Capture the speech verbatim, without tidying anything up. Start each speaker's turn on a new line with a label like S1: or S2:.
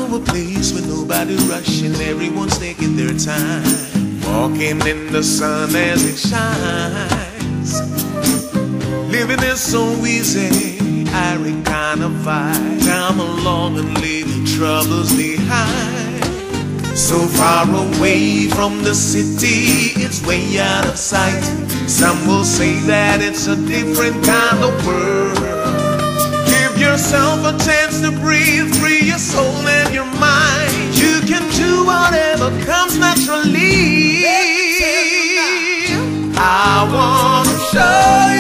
S1: a place where nobody rushing, everyone's taking their time, walking in the sun as it shines. Living is so easy, Irie kind of vibe. Come along and leave your troubles behind. So far away from the city, it's way out of sight. Some will say that it's a different kind of world. Give yourself a chance to breathe, free your soul and your mind. You can do whatever comes naturally. I wanna show you